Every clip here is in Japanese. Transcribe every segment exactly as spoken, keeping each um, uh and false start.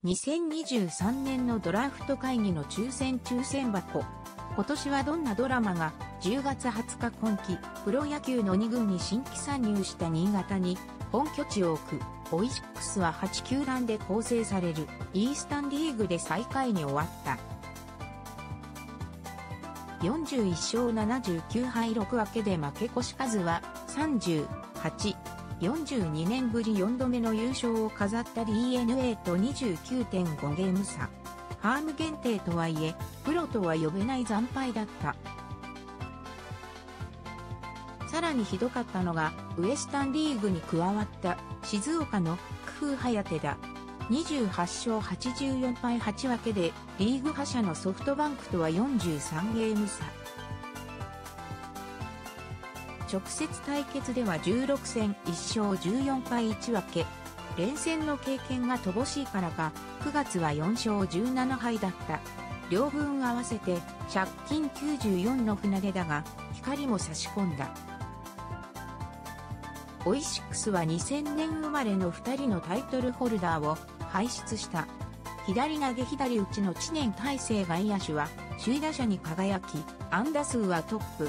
にせんにじゅうさんねんのドラフト会議の抽選抽選箱。今年はどんなドラマがじゅうがつはつか今季プロ野球のに軍に新規参入した新潟に本拠地を置くオイシックスははち球団で構成されるイースタンリーグで最下位に終わった。よんじゅういっしょうななじゅうきゅうはいろく分けで負け越し数はさんじゅうはち。よんじゅうにねんぶりよんどめの優勝を飾った ディーエヌエー と にじゅうきゅうてんご ゲーム差。ファーム限定とはいえ、プロとは呼べない惨敗だった。さらにひどかったのが、ウエスタンリーグに加わった静岡の工夫颯だ。にじゅうはちしょうはちじゅうよんはいはち分けで、リーグ覇者のソフトバンクとはよんじゅうさんゲーム差。直接対決ではじゅうろくせんいっしょうじゅうよんはいいち分け。連戦の経験が乏しいからか、くがつはよんしょうじゅうななはいだった。両軍合わせて借金きゅうじゅうよんの船出だが、光も差し込んだ。オイシックスはにせんねん生まれのふたりのタイトルホルダーを輩出した。左投げ左打ちの知念大成外野手は首位打者に輝き、安打数はトップ。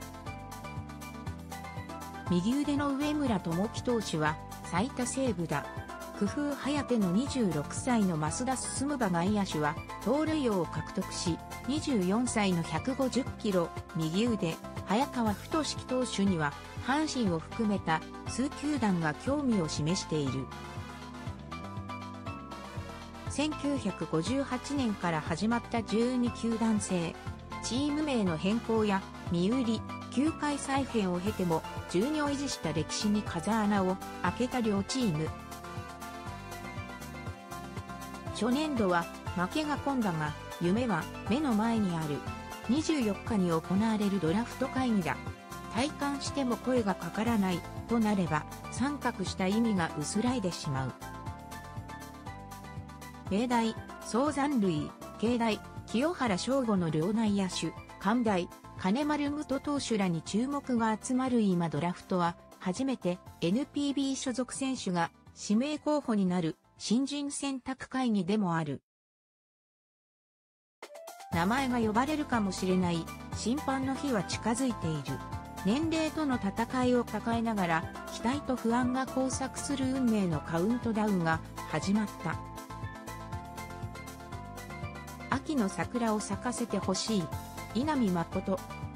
右腕の上村智樹投手は最多セーブだ。工夫颯のにじゅうろくさいの増田進馬外野手は盗塁王を獲得し、にじゅうよんさいのひゃくごじゅっキロ右腕早川太樹投手には阪神を含めた数球団が興味を示している。せんきゅうひゃくごじゅうはちねんから始まったじゅうに球団制。チーム名の変更や身売り、球界再編を経てもじゅうにを維持した歴史に風穴を開けた両チーム。初年度は負けが込んだが、夢は目の前にある。にじゅうよっかに行われるドラフト会議だ。体感しても声がかからないとなれば、参画した意味が薄らいでしまう。明大、総残塁、慶大、清原翔吾の両内野手、関大、金丸武人投手らに注目が集まる今ドラフトは、初めて エヌピービー 所属選手が指名候補になる新人選択会議でもある。名前が呼ばれるかもしれない審判の日は近づいている。年齢との戦いを抱えながら、期待と不安が交錯する運命のカウントダウンが始まった。秋の桜を咲かせてほしい。稲見誠。